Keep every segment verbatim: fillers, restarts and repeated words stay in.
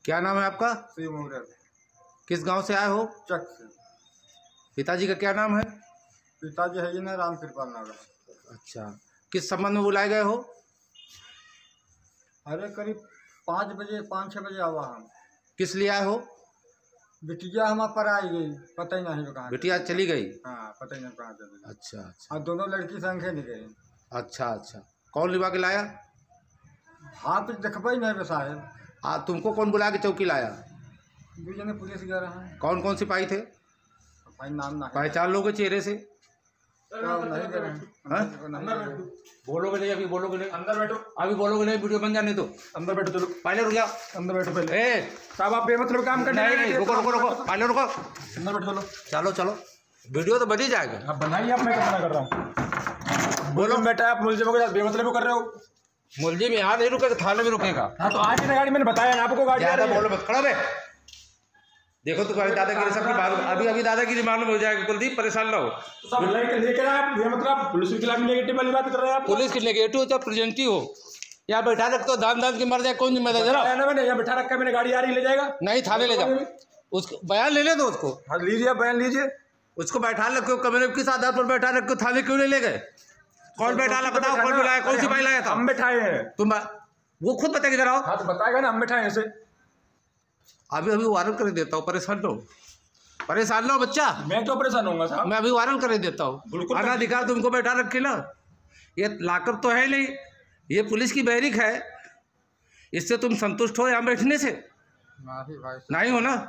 क्या नाम है आपका? श्री मुहूर्त। किस गांव से आए हो? चक से। पिताजी का क्या नाम है? पिताजी है जी ना राम कृपाल नगर। अच्छा, किस संबंध में बुलाए गए हो? अरे करीब पाँच बजे पाँच छः बजे आवा हम। किस लिए आए हो? बिटिया हमारे पर आई गई, पता ही नहीं कहाँ। बिटिया चली गई? हाँ, पता ही नहीं कहाँ चली। अच्छा अच्छा। और दोनों लड़की संगे नहीं गई। अच्छा अच्छा, कौन लिवा के लाया? हाँ तो देखबे ही नहीं बे साहेब। आ तुमको कौन बुला के चौकी लाया? दो जने पुलिस गए रहे। कौन कौन सिपाही थे? भाई नाम ना पहचान लोगे चेहरे से? नहीं गए रहे। बोलोगे नहीं? अभी बोलोगे नहीं? अंदर बैठो। अभी बोलोगे नहीं, वीडियो बन जाने दो। अंदर बैठो, चलो पहले रुक जाओ। अंदर बैठो पहले। ए साहब आप बेमतलब काम करने नहीं नहीं, रुको रुको रुको, पहले रुको। अंदर बैठो चलो। चलो चलो, वीडियो तो बन ही जाएगा। आप बनाइए, आप मैं मना कर रहा हूँ। बोलो बेटा, आप मुलजिमों के साथ बेमतलब कर रहे हो। मुलजिम यहाँ नहीं रुकेगा, थाने में रुकेगा। हाँ तो आज ही गाड़ी मैंने बताया ना आपको, गाड़ी ज्यादा बोलो मत, खड़ा रहे। देखो तुम्हारी दादागिरी सबकी मालूम, अभी अभी दादागिरी मालूम हो जाएगी। कुलदीप परेशान ना हो। सब लेकर लेकर आप ये मतलब पुलिस के खिलाफ नेगेटिव वाली बात कर रहे हैं आप। पुलिस की नेगेटिव हो चाहे प्रेजेंटिव हो, यहाँ बैठा रख तो दान दान की मर जाए, कौन जिम्मेदार? जरा मैंने यहाँ बैठा रखा है, मैंने गाड़ी आ रही ले जाएगा। नहीं, थाने ले जाओ, उसको बयान ले ले दो उसको। हाँ लीजिए, बयान लीजिए। उसको बैठा रखो, कमरे किस आधार पर बैठा रखो? थाने क्यों नहीं ले गए? कौन बैठा ला बताओ, कौन बुलाया, कौन सिपाही लाया था? हम बैठाए हैं। तुम वो खुद बताएगा जरा। हाँ तो बताएगा ना, हम बैठाए ऐसे। अभी अभी वायरल कर देता हूँ, परेशान लो, परेशान लो बच्चा। मैं तो परेशान होऊंगा साहब। मैं अभी वायरल कर देता हूँ। अनाधिकार तुमको बैठा रखे ना, ये लाकअप तो है नहीं, ये पुलिस की बैरिक है। इससे तुम संतुष्ट हो यहाँ बैठने से? नहीं भाई, नहीं हो ना?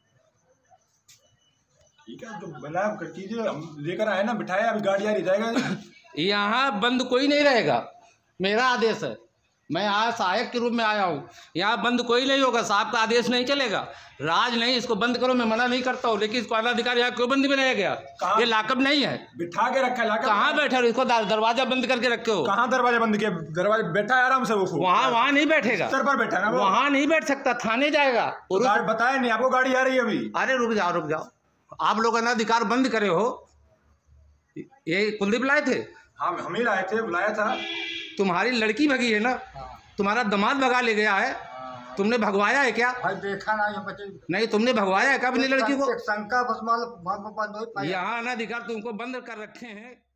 ठीक है, जो बना कीजिए, हम लेकर आए ना, बिठाए, अभी गाड़ी आ रही जाएगा। यहाँ बंद कोई नहीं रहेगा, मेरा आदेश है। मैं आज सहायक के रूप में आया हूँ, यहाँ बंद कोई नहीं होगा। साहब का आदेश नहीं चलेगा, राज नहीं, इसको बंद करो, मैं मना नहीं करता हूँ, लेकिन इसको अनाधिकार यहाँ क्यों बंदी बनाया गया? ये लाकअप नहीं है। बिठा के रखा है। कहाँ बैठे हो? इसको दरवाजा बंद करके रखे हो। कहाँ दरवाजा बंद किया? दरवाजा बैठा है आराम से। वो वहाँ वहाँ नहीं बैठेगा, सर पर बैठा है ना, वहाँ नहीं बैठ सकता, थाने जाएगा। बताया नहीं आपको, गाड़ी आ रही है अभी। अरे रुक जाओ रुक जाओ, आप लोग अनाधिकार बंद करे हो, ये कुलदीप लाए थे? हाँ हम ही लाए थे, बुलाया था। तुम्हारी लड़की भगी है ना? तुम्हारा दामाद भगा ले गया है। तुमने भगवाया है क्या? भाई देखा ना, ये बच्चे नहीं, तुमने भगवाया है क्या अपनी लड़की को? शंका बस माल यहाँ अनाधिकार तुमको बंद कर रखे हैं।